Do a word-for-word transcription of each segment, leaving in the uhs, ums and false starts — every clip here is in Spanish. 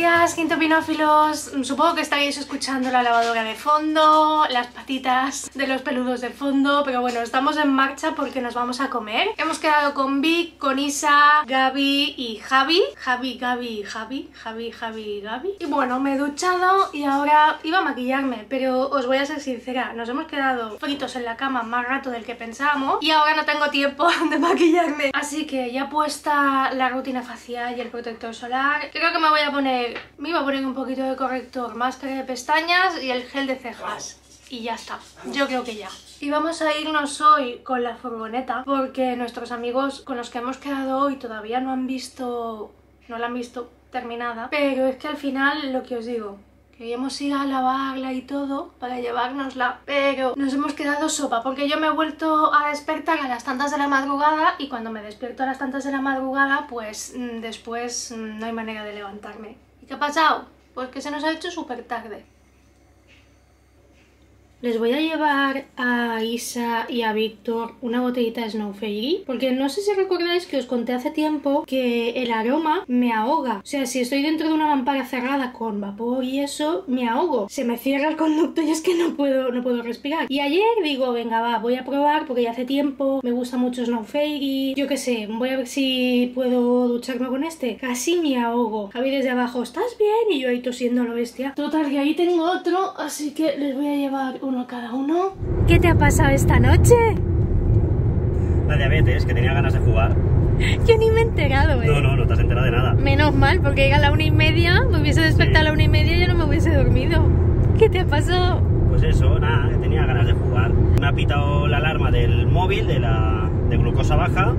días, quintopinófilos. Supongo que estaréis escuchando la lavadora de fondo, las patitas de los peludos de fondo, pero bueno, estamos en marcha porque nos vamos a comer. Hemos quedado con Vic, con Isa, Gaby y Javi. Javi, Gaby, Javi, Javi, Javi, Gaby. Y bueno, me he duchado y ahora iba a maquillarme, pero os voy a ser sincera, nos hemos quedado fritos en la cama más rato del que pensábamos y ahora no tengo tiempo de maquillarme. Así que ya puesta la rutina facial y el protector solar, creo que me voy a poner, me iba a poner un poquito de corrector, máscara de pestañas y el gel de cejas. Y ya está, yo creo que ya. Y vamos a irnos hoy con la furgoneta porque nuestros amigos con los que hemos quedado hoy todavía no han visto, no la han visto terminada. Pero es que al final, lo que os digo, queríamos ir a lavarla y todo para llevárnosla, pero nos hemos quedado sopa porque yo me he vuelto a despertar a las tantas de la madrugada y cuando me despierto a las tantas de la madrugada, pues mmm, después mmm, no hay manera de levantarme. ¿Y qué ha pasado? Pues que se nos ha hecho súper tarde. Les voy a llevar a Isa y a Víctor una botellita de Snow Fairy porque no sé si recordáis que os conté hace tiempo que el aroma me ahoga. O sea, si estoy dentro de una mampara cerrada con vapor y eso, me ahogo. Se me cierra el conducto y es que no puedo, no puedo respirar. Y ayer digo, venga va, voy a probar porque ya hace tiempo, me gusta mucho Snow Fairy. Yo qué sé, voy a ver si puedo ducharme con este. Casi me ahogo. Javi desde abajo, ¿estás bien? Y yo ahí tosiendo a lo bestia. Total, que ahí tengo otro, así que les voy a llevar uno a cada uno. ¿Qué te ha pasado esta noche? La diabetes, que tenía ganas de jugar. Yo ni me he enterado, ¿eh? No, no, no te has enterado de nada. Menos mal, porque llega a la una y media, me hubiese despertado sí. a la una y media y yo no me hubiese dormido. ¿Qué te ha pasado? Pues eso, nada, que tenía ganas de jugar. Me ha pitado la alarma del móvil, de la de glucosa baja.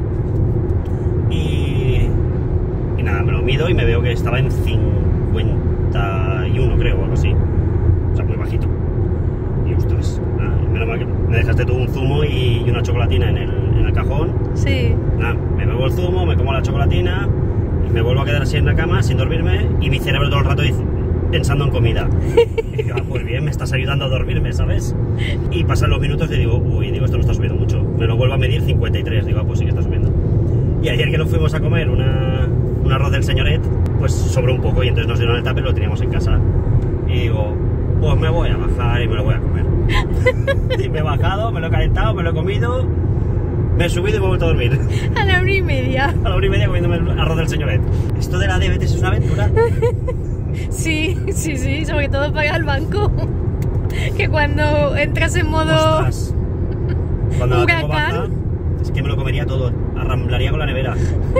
Y... Y nada, me lo mido y me veo que estaba en cincuenta y uno, creo, o algo así. O sea, muy bajito. Y ostras, nada, menos mal que me dejaste tú un zumo y una chocolatina en el, en el cajón. Sí. Nada, me bebo el zumo, me como la chocolatina y me vuelvo a quedar así en la cama sin dormirme y mi cerebro todo el rato dice, pensando en comida. Y digo, ah, pues bien, me estás ayudando a dormirme, ¿sabes? Y pasan los minutos y digo, uy, digo, esto no está subiendo mucho. Me lo vuelvo a medir cincuenta y tres, digo, ah, pues sí que está subiendo. Y ayer que nos fuimos a comer una, un arroz del señoret, pues sobró un poco y entonces nos dieron el tupper y lo teníamos en casa. Y digo, pues me voy a bajar y me lo voy a comer. Y me he bajado, me lo he calentado, me lo he comido, me he subido y me he vuelto a dormir. A la una y media. A la una y media comiéndome el arroz del señoret. Esto de la diabetes es una aventura. Sí, sí, sí, sobre todo para el banco. Que cuando entras en modo... Ostras. Cuando la tengo baja, es que me lo comería todo. Arramblaría con la nevera.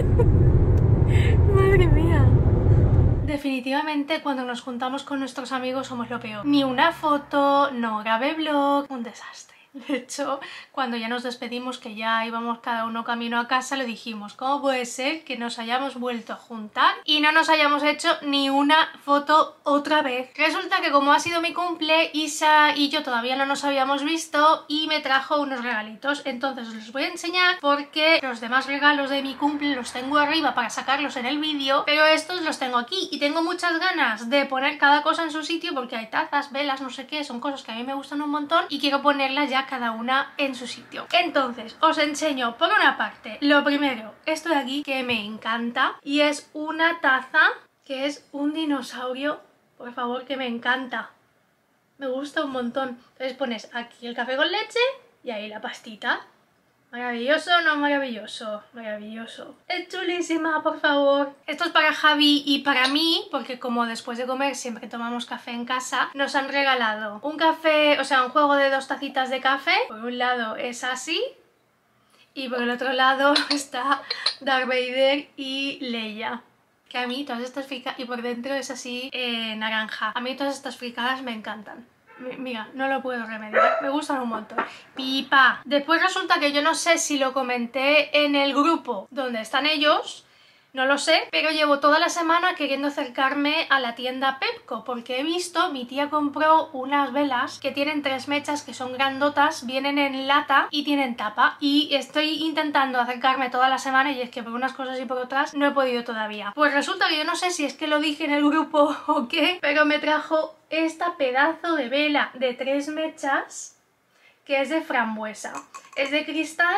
Madre mía. Definitivamente cuando nos juntamos con nuestros amigos somos lo peor. Ni una foto, no grabé vlog, un desastre. De hecho, cuando ya nos despedimos, que ya íbamos cada uno camino a casa, lo dijimos, ¿cómo puede ser que nos hayamos vuelto a juntar y no nos hayamos hecho ni una foto otra vez? Resulta que como ha sido mi cumple, Isa y yo todavía no nos habíamos visto y me trajo unos regalitos, entonces os los voy a enseñar porque los demás regalos de mi cumple los tengo arriba para sacarlos en el vídeo, pero estos los tengo aquí y tengo muchas ganas de poner cada cosa en su sitio porque hay tazas, velas, no sé qué, son cosas que a mí me gustan un montón y quiero ponerlas ya cada una en su sitio. Entonces os enseño por una parte, lo primero, esto de aquí que me encanta y es una taza que es un dinosaurio, por favor, que me encanta, me gusta un montón. Entonces pones aquí el café con leche y ahí la pastita. Maravilloso, no maravilloso, maravilloso. Es chulísima, por favor. Esto es para Javi y para mí, porque como después de comer siempre tomamos café en casa, nos han regalado un café, o sea, un juego de dos tacitas de café. Por un lado es así y por el otro lado está Darth Vader y Leia. Que a mí todas estas fricadas, y por dentro es así eh, naranja. A mí todas estas fricadas me encantan. Mira, no lo puedo remediar, me gustan un montón. Pipa. Después resulta que yo no sé si lo comenté en el grupo donde están ellos, no lo sé, pero llevo toda la semana queriendo acercarme a la tienda Pepco porque he visto, mi tía compró unas velas que tienen tres mechas que son grandotas, vienen en lata y tienen tapa y estoy intentando acercarme toda la semana y es que por unas cosas y por otras no he podido todavía. Pues resulta que yo no sé si es que lo dije en el grupo o qué, pero me trajo esta pedazo de vela de tres mechas que es de frambuesa. Es de cristal,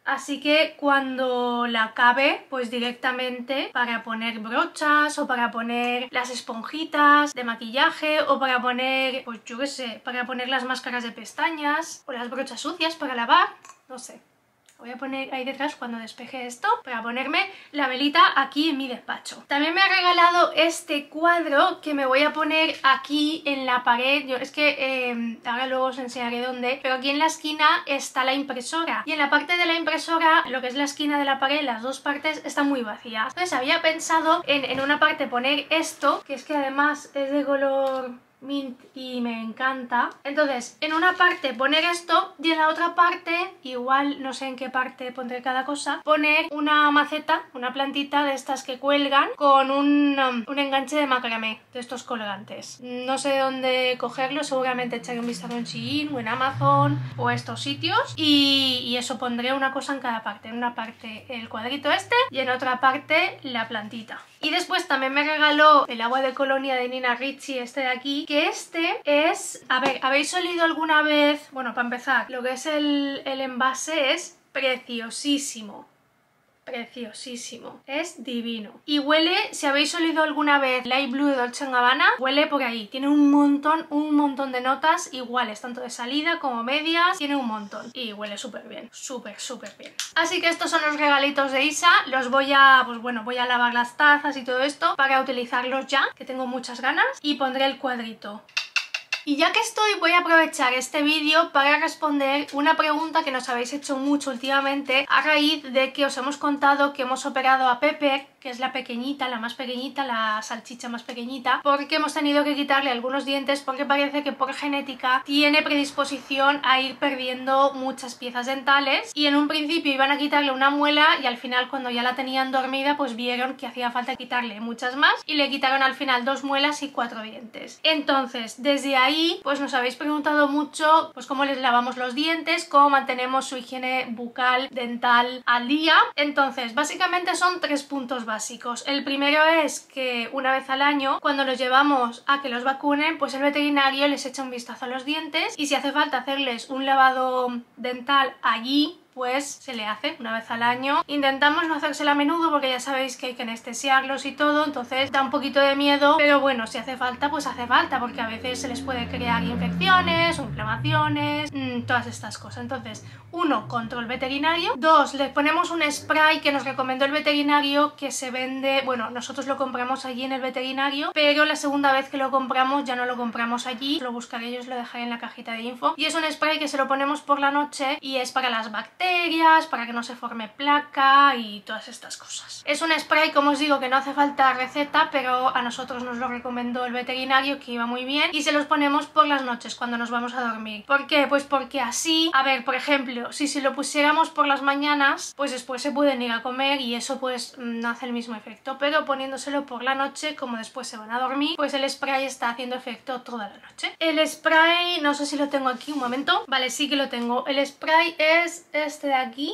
así que cuando la acabe, pues directamente para poner brochas o para poner las esponjitas de maquillaje o para poner, pues yo qué sé, para poner las máscaras de pestañas o las brochas sucias para lavar, no sé. Voy a poner ahí detrás cuando despeje esto para ponerme la velita aquí en mi despacho. También me ha regalado este cuadro que me voy a poner aquí en la pared. Yo, es que eh, ahora luego os enseñaré dónde, pero aquí en la esquina está la impresora y en la parte de la impresora, lo que es la esquina de la pared, las dos partes están muy vacías. Entonces había pensado en, en una parte poner esto, que es que además es de color mint y me encanta. Entonces en una parte poner esto y en la otra parte, igual no sé en qué parte pondré cada cosa, poner una maceta, una plantita de estas que cuelgan con un, um, un enganche de macramé, de estos colgantes. No sé dónde cogerlo, seguramente echaré un vistazo en Shein o en Amazon o estos sitios y, y eso, pondré una cosa en cada parte. En una parte el cuadrito este y en otra parte la plantita. Y después también me regaló el agua de colonia de Nina Ricci, este de aquí, que este es... A ver, ¿habéis olido alguna vez? Bueno, para empezar, lo que es el, el envase es preciosísimo. Preciosísimo, es divino. Y huele, si habéis olido alguna vez Light Blue de Dolce and Gabbana, huele por ahí. Tiene un montón, un montón de notas iguales, tanto de salida como medias, tiene un montón. Y huele súper bien, súper, súper bien. Así que estos son los regalitos de Isa. Los voy a, pues bueno, voy a lavar las tazas y todo esto para utilizarlos ya, que tengo muchas ganas. Y pondré el cuadrito. Y ya que estoy, voy a aprovechar este vídeo para responder una pregunta que nos habéis hecho mucho últimamente a raíz de que os hemos contado que hemos operado a Pepper, que es la pequeñita, la más pequeñita, la salchicha más pequeñita, porque hemos tenido que quitarle algunos dientes porque parece que por genética tiene predisposición a ir perdiendo muchas piezas dentales y en un principio iban a quitarle una muela y al final cuando ya la tenían dormida pues vieron que hacía falta quitarle muchas más y le quitaron al final dos muelas y cuatro dientes. Entonces, desde ahí pues nos habéis preguntado mucho pues cómo les lavamos los dientes, cómo mantenemos su higiene bucal, dental al día. Entonces, básicamente son tres puntos básicos. El primero es que una vez al año, cuando los llevamos a que los vacunen, pues el veterinario les echa un vistazo a los dientes y si hace falta hacerles un lavado dental allí, pues se le hace una vez al año. Intentamos no hacérsela a menudo porque ya sabéis que hay que anestesiarlos y todo, entonces da un poquito de miedo, pero bueno, si hace falta, pues hace falta, porque a veces se les puede crear infecciones o inflamaciones, mmm, todas estas cosas. Entonces, uno, control veterinario. Dos, les ponemos un spray que nos recomendó el veterinario que se vende, bueno, nosotros lo compramos allí en el veterinario, pero la segunda vez que lo compramos ya no lo compramos allí, lo buscaré y os lo dejaré en la cajita de info. Y es un spray que se lo ponemos por la noche y es para las bacterias, para que no se forme placa y todas estas cosas. Es un spray, como os digo, que no hace falta receta, pero a nosotros nos lo recomendó el veterinario, que iba muy bien, y se los ponemos por las noches cuando nos vamos a dormir. ¿Por qué? Pues porque así, a ver, por ejemplo, si se lo pusiéramos por las mañanas, pues después se pueden ir a comer y eso pues no hace el mismo efecto, pero poniéndoselo por la noche, como después se van a dormir, pues el spray está haciendo efecto toda la noche. El spray, no sé si lo tengo aquí, un momento. Vale, sí que lo tengo. El spray es este de aquí,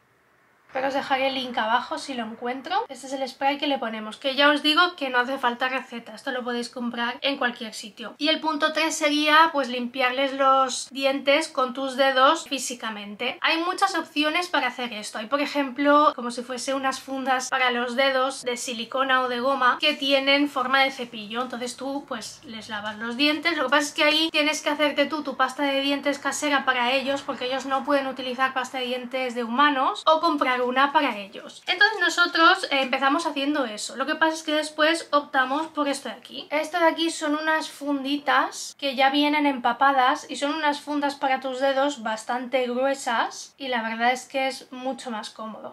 pero os dejaré el link abajo si lo encuentro. Este es el spray que le ponemos, que ya os digo que no hace falta receta, esto lo podéis comprar en cualquier sitio. Y el punto tres sería pues limpiarles los dientes con tus dedos físicamente. Hay muchas opciones para hacer esto. Hay, por ejemplo, como si fuese unas fundas para los dedos de silicona o de goma que tienen forma de cepillo, entonces tú pues les lavas los dientes. Lo que pasa es que ahí tienes que hacerte tú tu pasta de dientes casera para ellos, porque ellos no pueden utilizar pasta de dientes de humanos, o comprar una para ellos. Entonces nosotros eh, empezamos haciendo eso. Lo que pasa es que después optamos por esto de aquí. Esto de aquí son unas funditas que ya vienen empapadas y son unas fundas para tus dedos bastante gruesas y la verdad es que es mucho más cómodo.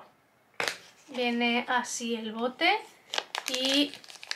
Viene así el bote y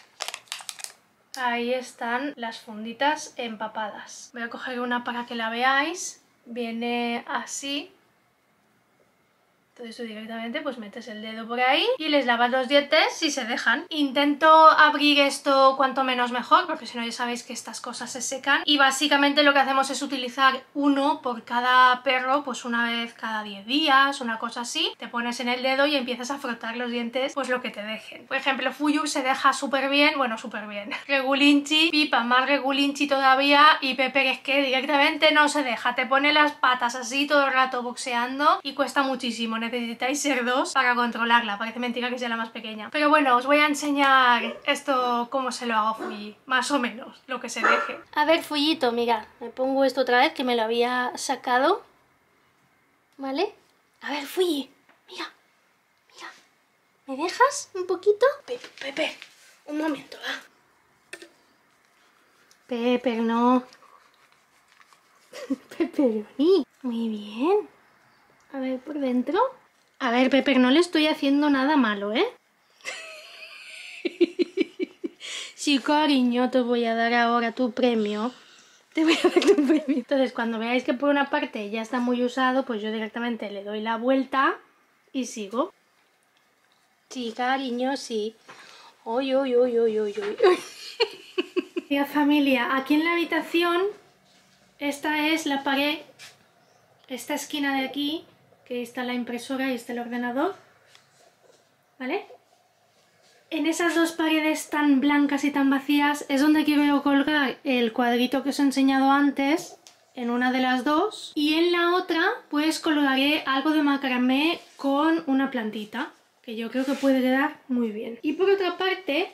ahí están las funditas empapadas. Voy a coger una para que la veáis. Viene así. Entonces tú directamente pues metes el dedo por ahí y les lavas los dientes si se dejan. Intento abrir esto cuanto menos mejor, porque si no ya sabéis que estas cosas se secan. Y básicamente lo que hacemos es utilizar uno por cada perro, pues una vez cada diez días, una cosa así. Te pones en el dedo y empiezas a frotar los dientes pues lo que te dejen. Por ejemplo, Fuyu se deja súper bien, bueno, súper bien. Regulinchi, Pipa más regulinchi todavía, y Pepper es que directamente no se deja. Te pone las patas así todo el rato boxeando y cuesta muchísimo. necesitáis ser dos para controlarla. Parece mentira que sea la más pequeña. Pero bueno, os voy a enseñar esto cómo se lo hago a Fuyi, más o menos, lo que se deje. A ver, Fuyito, mira, me pongo esto otra vez que me lo había sacado. ¿Vale? A ver, Fuyi, mira, mira. ¿Me dejas un poquito? Pepe, Pepe, un momento, va. Pepe, no. Pepperoni. Muy bien. A ver, por dentro. A ver, Pepe, no le estoy haciendo nada malo, ¿eh? Sí, cariño, te voy a dar ahora tu premio. Te voy a dar tu premio. Entonces, cuando veáis que por una parte ya está muy usado, pues yo directamente le doy la vuelta y sigo. Sí, cariño, sí. Uy, uy, uy, uy, uy, uy. Mira, familia, aquí en la habitación, esta es la pared, esta esquina de aquí, que está la impresora y está el ordenador, ¿vale? En esas dos paredes tan blancas y tan vacías es donde quiero colgar el cuadrito que os he enseñado antes, en una de las dos, y en la otra pues colgaré algo de macramé con una plantita, que yo creo que puede quedar muy bien. Y por otra parte,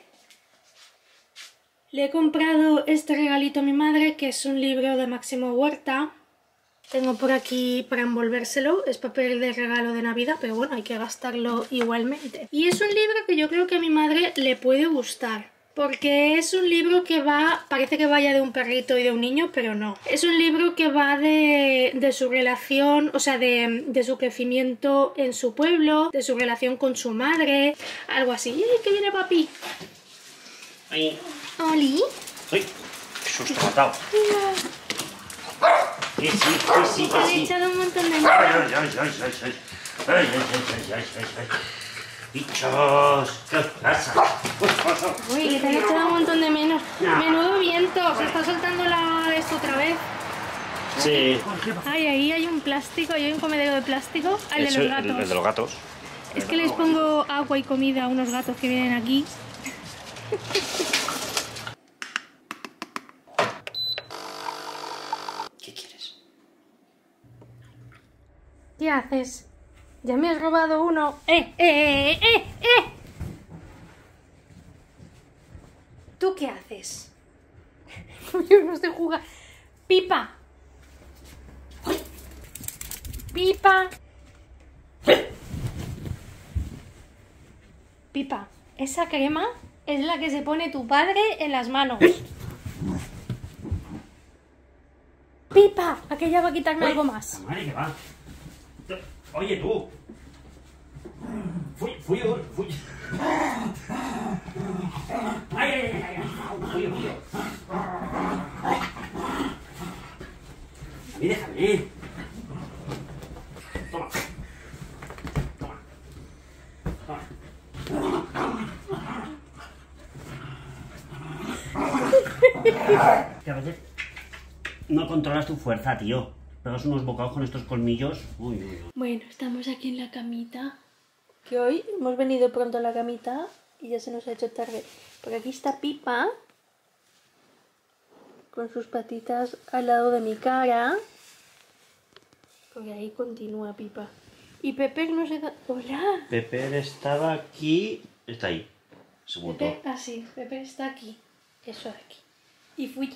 le he comprado este regalito a mi madre, que es un libro de Máximo Huerta. Tengo por aquí para envolvérselo, es papel de regalo de Navidad, pero bueno, hay que gastarlo igualmente. Y es un libro que yo creo que a mi madre le puede gustar, porque es un libro que va, parece que vaya de un perrito y de un niño, pero no. Es un libro que va de, de su relación, o sea, de, de su crecimiento en su pueblo, de su relación con su madre, algo así. ¡Ay, que viene papi! Ahí. ¿Oli? ¡Uy! ¡Qué susto me ha dado! Que sí, que sí, que Le he sí. echado un montón de... ¡Ay, ay, ay, ay, ay, ay! ¡Ay, ay, ay, ay, ay, ay! ¡Bichos! ¿Qué os pasa? Uy, que te han echado un montón de menos. Menudo viento, se está soltando la esto otra vez. Sí. Ay, ahí hay un plástico, ahí hay un comedero de plástico. El de Eso, los el, gatos. el de los gatos. Es que les pongo agua y comida a unos gatos que vienen aquí. ¿Qué quieres? ¿Qué haces? Ya me has robado uno. ¡Eh, eh, eh, eh, eh! ¿Tú qué haces? Yo no sé jugar. ¡Pipa! ¡Pipa! Pipa, esa crema es la que se pone tu padre en las manos. ¡Pipa! Aquella va a quitarme algo más. Madre, que va. Oye, tú. Fui, fui, fui. Ay, ay, ay, ay. Fui, fui. A mí déjame. Toma. Toma. Toma. Que a veces no controlas tu fuerza, tío. Pegas unos bocados con estos colmillos. Uy, uy, uy. Bueno, estamos aquí en la camita. Que hoy hemos venido pronto a la camita y ya se nos ha hecho tarde. Por aquí está Pipa, con sus patitas al lado de mi cara. Por ahí continúa Pipa. Y Pepe no se da... ¡Hola! Pepe estaba aquí. Está ahí. Segundo. Pepe, ah sí, Pepe está aquí. Eso de aquí. ¿Y Fuyi?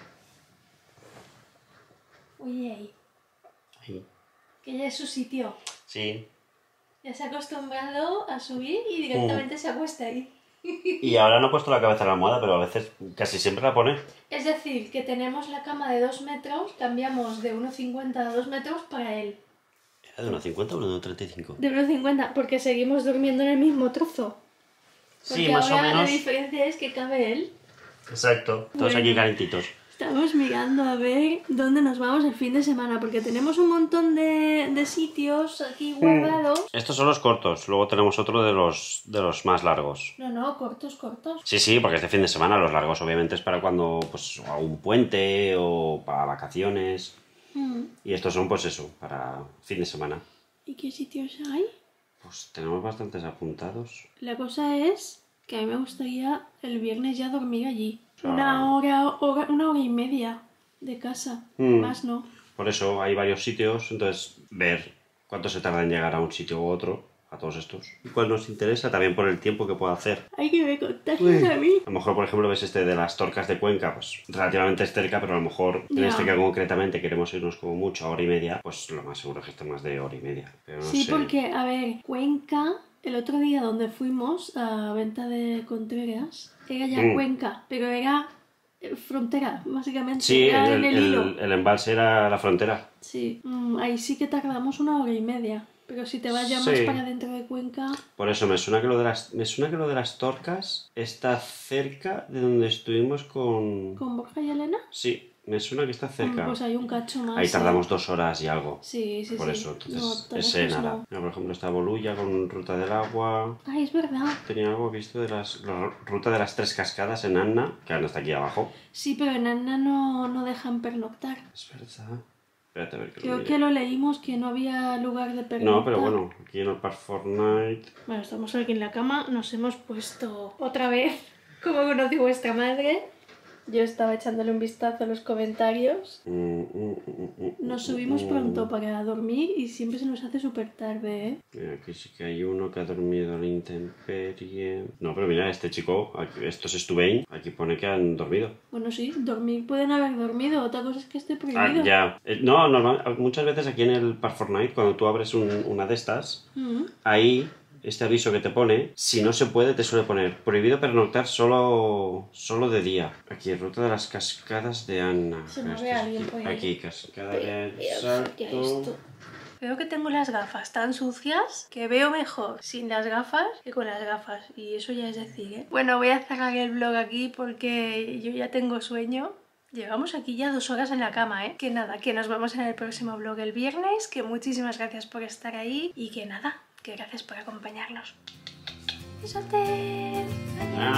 Oye, ahí. Ahí. Que ya es su sitio. Sí. Ya se ha acostumbrado a subir y directamente mm. se acuesta ahí. Y ahora no ha puesto la cabeza en la almohada, pero a veces casi siempre la pone. Es decir, que tenemos la cama de dos metros, cambiamos de uno cincuenta a dos metros para él. ¿Era de uno cincuenta o de uno treinta y cinco? De uno cincuenta, porque seguimos durmiendo en el mismo trozo. Porque sí, más ahora o menos. La diferencia es que cabe él. Exacto, todos bueno, aquí calentitos. Estamos mirando a ver dónde nos vamos el fin de semana, porque tenemos un montón de, de sitios aquí guardados. Estos son los cortos, luego tenemos otro de los, de los más largos. No, no, cortos, cortos. Sí, sí, porque es de fin de semana. Los largos obviamente es para cuando, pues, a un puente o para vacaciones. Mm. Y estos son, pues eso, para fin de semana. ¿Y qué sitios hay? Pues tenemos bastantes apuntados. La cosa es que a mí me gustaría el viernes ya dormir allí. Una hora, hora, una hora y media de casa, mm. más no. Por eso hay varios sitios, entonces ver cuánto se tarda en llegar a un sitio u otro, a todos estos. Y cuál nos interesa también por el tiempo que pueda hacer. Hay que me contagias a mí. A lo mejor, por ejemplo, ves este de las Torcas de Cuenca, pues relativamente es cerca, pero a lo mejor en Ya. este que concretamente queremos irnos como mucho a hora y media, pues lo más seguro es que esté más de hora y media. Pero no Sí, sé. porque, a ver, Cuenca, el otro día donde fuimos a Venta de Contreras, era ya Mm. Cuenca, pero era eh, frontera, básicamente. Sí, era el, en el, el- hilo. el embalse era la frontera. Sí, mm, ahí sí que tardamos una hora y media. Pero si te vas ya más Sí. para dentro de Cuenca... Por eso me suena que lo de las, me suena que lo de las Torcas está cerca de donde estuvimos con... ¿Con Borja y Elena? Sí, me suena que está cerca. Mm, Pues hay un cacho más. Ahí ¿eh? tardamos dos horas y algo. Sí, sí, Por sí. eso, entonces, No, tan ese lejos nada. no. Mira, por ejemplo, está Bolulla con Ruta del Agua. Ay, es verdad. Tenía algo visto de las la Ruta de las Tres Cascadas en Anna, que ahora está aquí abajo. Sí, pero en Anna no, no dejan pernoctar. Es verdad. Espérate a ver que lo Creo mire. que lo leímos que no había lugar de pernoctar. No, pero bueno, aquí en el Park Fortnite. Bueno, estamos aquí en la cama, nos hemos puesto otra vez como conocí vuestra madre. Yo estaba echándole un vistazo a los comentarios. Mm, mm, mm, mm, Nos mm, subimos mm. pronto para dormir y siempre se nos hace súper tarde, ¿eh? Mira, aquí sí que hay uno que ha dormido a la intemperie. No, pero mira, este chico, aquí- estos Stubain, aquí pone que han dormido. Bueno, sí, dormir pueden haber dormido, otra cosa es que esté Ah, prohibido. ya. Eh, No, normal, muchas veces aquí en el Park Fortnite, cuando tú abres un- una de estas, Mm. ahí, este aviso que te pone, si no se puede, te suele poner prohibido pernoctar solo, solo de día. Aquí, Ruta de las Cascadas de Anna. Se me Esto ve es alguien por ahí. Aquí, Cascada de Dios, Salto. ya esto. Veo que tengo las gafas tan sucias que veo mejor sin las gafas que con las gafas. Y eso ya es decir, ¿eh? Bueno, voy a cerrar el vlog aquí porque yo ya tengo sueño. Llevamos aquí ya dos horas en la cama, ¿eh? Que nada, que nos vemos en el próximo vlog el viernes, que muchísimas gracias por estar ahí y que nada, que gracias por acompañarnos. ¡Besote! Ah.